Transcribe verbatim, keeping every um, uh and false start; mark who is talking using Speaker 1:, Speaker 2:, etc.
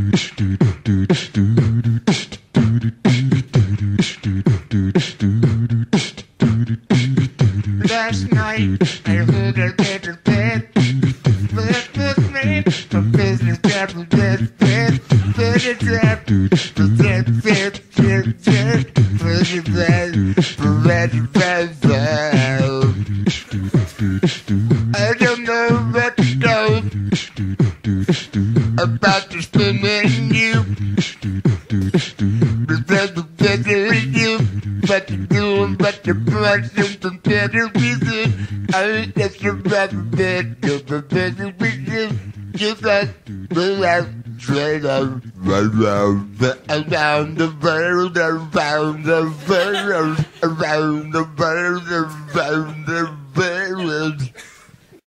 Speaker 1: Last night I heard a little bit. But with me, the business got a little bit. But it's up, but that's it, it's it. But it's that, but it's that. I don't know what to do about the spinning you. But that's the better in you. But you're doing, but you're doing something better with it. I just about that, you're better with it. Just like the last straight up, around the around the world, around the world, around the world, around the world.